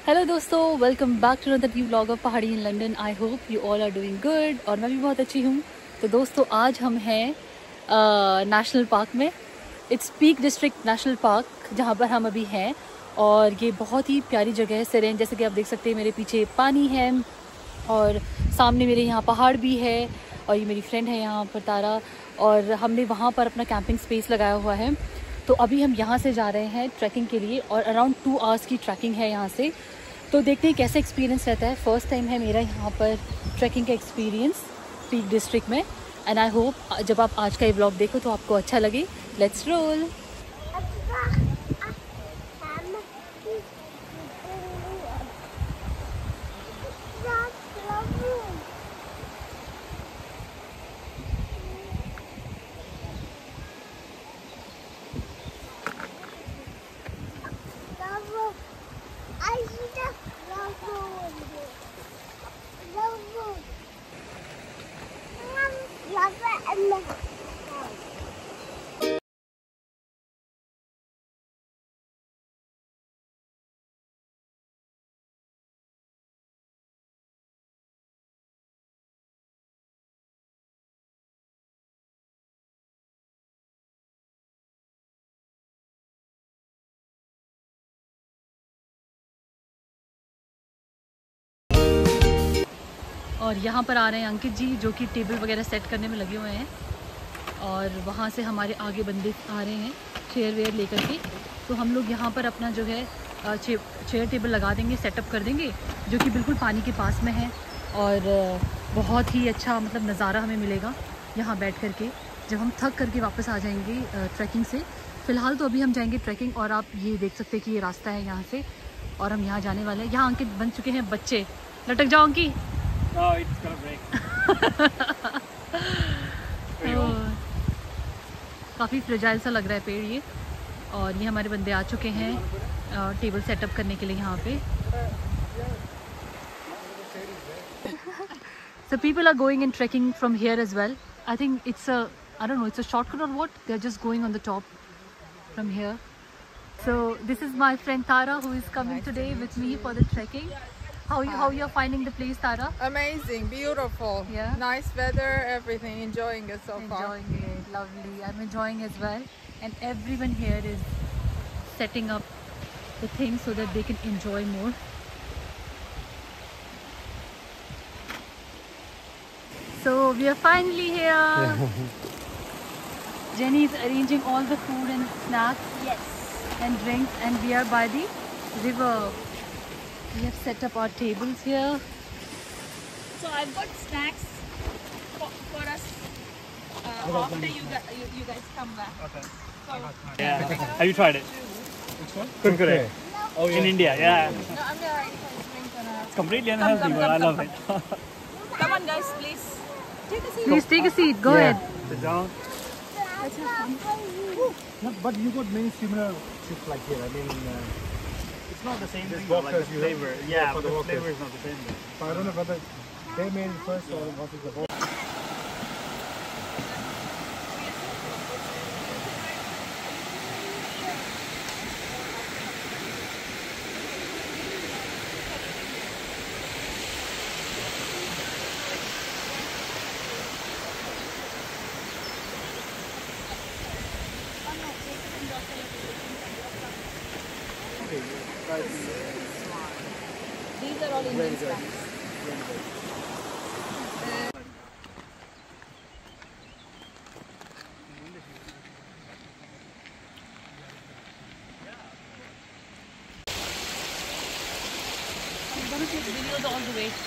Hello दोस्तों, welcome back to another new vlog of Pahadi in London. I hope you all are doing good और मैं भी बहुत अच्छी हूँ। तो दोस्तों, आज हम हैं नेशनल पार्क में। It's Peak District National Park, जहाँ पर हम अभी हैं। और ये बहुत ही प्यारी जगह है, सेरेन। जैसे कि आप देख सकते हैं, मेरे पीछे पानी है और सामने मेरे यहाँ पहाड़ भी है। और ये मेरी फ्रेंड है यहाँ पर, तारा। और हमने वहाँ पर अपना कैंपिंग स्पेस लगाया हुआ है। तो अभी हम यहाँ से जा रहे हैं ट्रैकिंग के लिए और अराउंड 2 आवर्स की ट्रैकिंग है यहाँ से। तो देखते हैं कैसा एक्सपीरियंस रहता है। फर्स्ट टाइम है मेरा यहाँ पर ट्रैकिंग का एक्सपीरियंस पीक डिस्ट्रिक्ट में। एंड आई होप जब आप आज का ये व्लॉग देखो तो आपको अच्छा लगे। Let's roll. और यहाँ पर आ रहे हैं अंकित जी, जो कि टेबल वगैरह सेट करने में लगे हुए हैं। और वहाँ से हमारे आगे बंदे आ रहे हैं चेयर वेयर लेकर के। तो हम लोग यहाँ पर अपना जो है चेयर टेबल लगा देंगे, सेटअप कर देंगे, जो कि बिल्कुल पानी के पास में है। और बहुत ही अच्छा मतलब नज़ारा हमें मिलेगा यहाँ बैठ कर के, जब हम थक करके वापस आ जाएंगे ट्रैकिंग से। फ़िलहाल तो अभी हम जाएंगे ट्रैकिंग। और आप ये देख सकते हैं कि ये रास्ता है यहाँ से, और हम यहाँ जाने वाले हैं। यहाँ अंकित बन चुके हैं बच्चे। लटक जाओ अंकी। No, it's gonna break. काफ़ी फ्रेजाइल सा लग रहा है पेड़ ये। और ये हमारे बंदे आ चुके हैं टेबल सेटअप करने के लिए यहाँ पे। So people are going in trekking from here as well. I think it's a, I don't know, it's a shortcut or what. They're just going on the top from here. So this is my friend Tara, who is coming today with me for the trekking. How you're finding the place, Tara? Amazing, beautiful. Yeah. Nice weather, everything. Enjoying it so far. Enjoying it, lovely. I'm enjoying as well. And everyone here is setting up the things so that they can enjoy more. So we are finally here. Jenny is arranging all the food and snacks and drinks, and we are by the river. We have set up our tables here. So I've got snacks for us after you guys come back. Okay. So, Yeah. Have you tried it? Which one? Kurkure. Oh, In India, yeah. no, I'm not ready for this drink. It's completely unhealthy, but I love it. Come on, guys, please. Take a seat. Please take a seat. Go ahead. Sit down. Let's have fun. No, but you got many similar ships like here. I mean, It's not the same Just thing, though, like the walkers, you flavor. have- Yeah, for but the the walkers. flavor is not the same. Though. so I don't know whether they made it first or what is the whole. These are all Indian snacks. I'm gonna take videos all the way.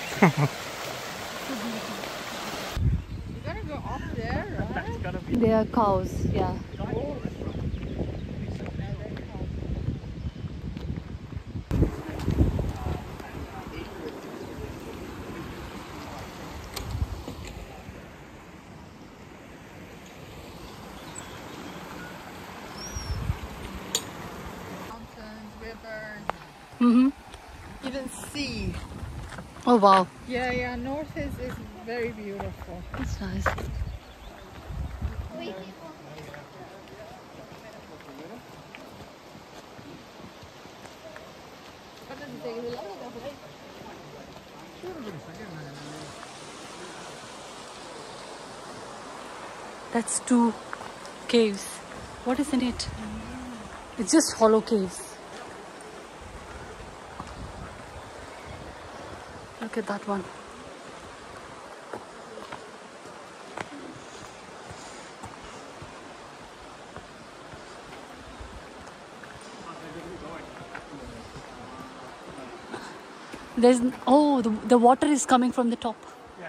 You're gonna go up there, right? That's gotta be. They are cows, yeah. Mountains, rivers, Mm-hmm. even sea. Oh wow, Yeah, north is very beautiful. that's nice. That's 2 caves. What is in it? It's just hollow caves. Look at that one. There's the water is coming from the top. Yeah.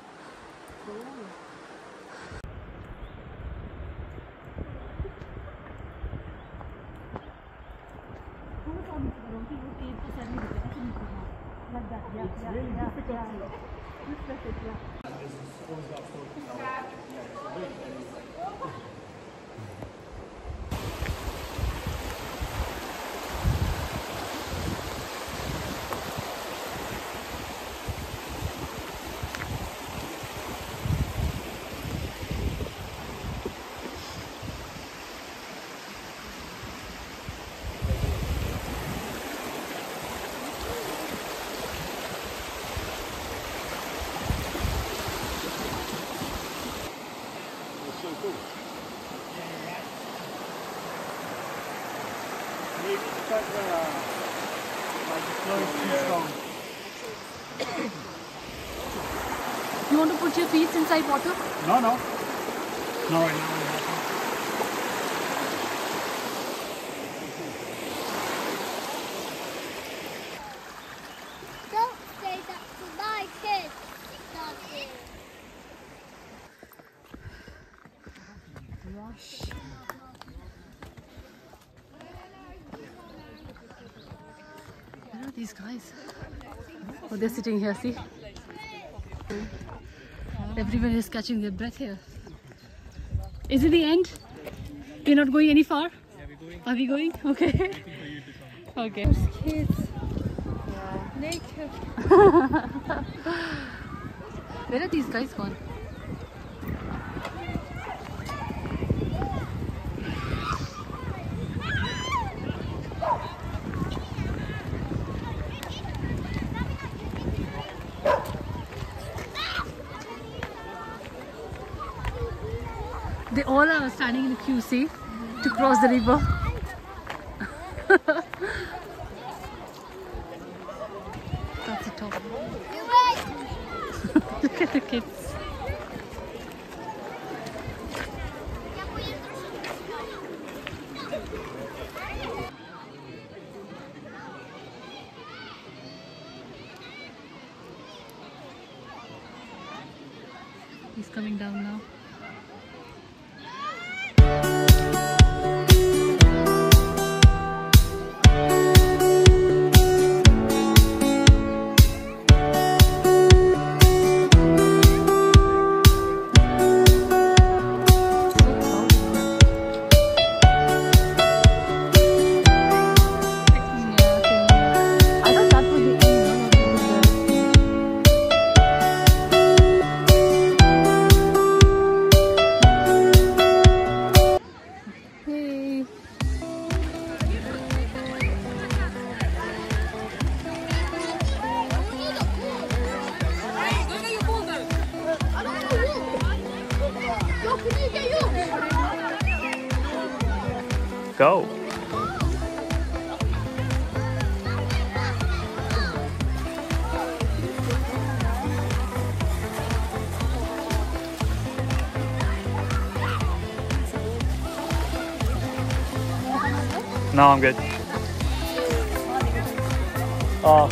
You want to put your feet inside water? No, no. No, right now. Don't say that to my kids, Daddy. Where are these guys? Oh, they're sitting here, see? Everyone is catching their breath here. Is it the end? We're not going any far? Yeah, we're going. Are we going? Okay. Okay. Kids. Nature. Where are these guys gone? They all are standing in a queue, see, to cross the river. That's the top. Look at the kids. He's coming down now. Go. No, I'm good. Oh.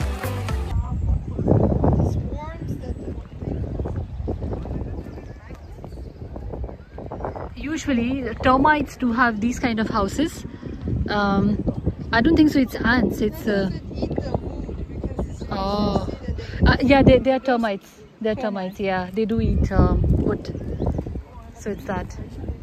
Usually termites do have these kind of houses. I don't think so it's ants, it's yeah, they are termites. They're termites, yeah, they do eat wood, so it's that.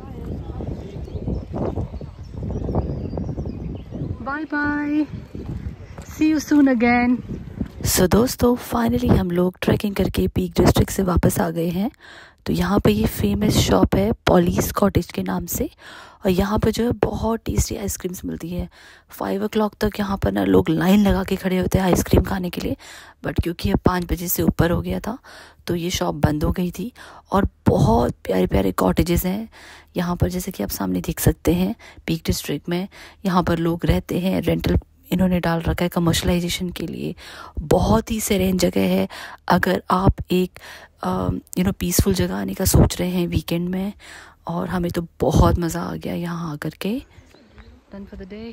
Bye bye, see you soon again. सो दोस्तों finally हम लोग trekking करके peak district से वापस आ गए हैं। तो यहाँ पे ये फेमस शॉप है पॉलीस कॉटेज के नाम से, और यहाँ पे जो है बहुत टेस्टी आइसक्रीम्स मिलती है। 5 o'clock तक यहाँ पर ना लोग लाइन लगा के खड़े होते हैं आइसक्रीम खाने के लिए, बट क्योंकि अब 5 बजे से ऊपर हो गया था तो ये शॉप बंद हो गई थी। और बहुत प्यारे प्यारे कॉटेजेस हैं यहाँ पर, जैसे कि आप सामने देख सकते हैं पीक डिस्ट्रिक्ट में। यहाँ पर लोग रहते हैं, रेंटल इन्होंने डाल रखा है कमर्शलाइजेशन के लिए। बहुत ही सेरेन जगह है अगर आप एक पीसफुल जगह आने का सोच रहे हैं वीकेंड में, और हमें तो बहुत मज़ा आ गया यहाँ आकर के। Done for the day.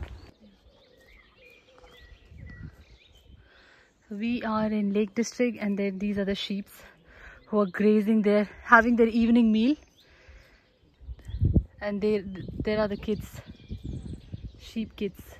We are in Lake District, and then these are the sheep who are grazing there, having their evening meal. And there are the kids, sheep kids.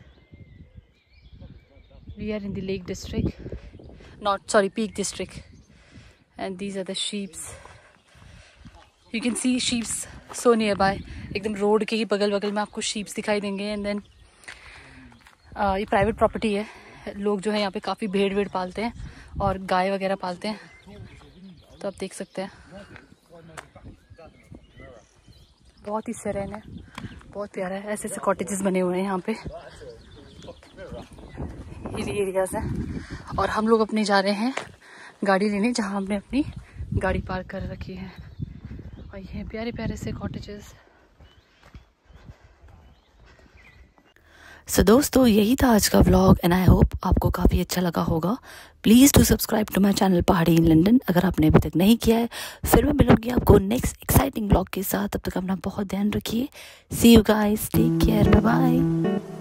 We are in the Lake District, Peak District, and these are the sheep. You can see sheep so nearby. एकदम road के ही बगल में आपको sheep दिखाई देंगे। And then ये private property है। लोग जो है यहाँ पे काफ़ी भेड़ पालते हैं और गाय वगैरह पालते हैं, तो आप देख सकते हैं। बहुत ही सेरेन है, बहुत प्यारा है। ऐसे ऐसे कॉटेजेस बने हुए हैं यहाँ पे, हिली एरियाज हैं। और हम लोग अपने जा रहे हैं गाड़ी लेने, जहाँ हमने अपनी गाड़ी पार्क कर रखी है। और ये प्यारे प्यारे से कॉटेजेस। सो दोस्तों, यही था आज का व्लॉग, एंड आई होप आपको काफ़ी अच्छा लगा होगा। Please do subscribe to my channel Pahadi in London, अगर आपने अभी तक नहीं किया है। फिर मैं मिलूंगी आपको नेक्स्ट एक्साइटिंग व्लॉग के साथ। तब तक अपना बहुत ध्यान रखिए। See you guys, take care, bye bye.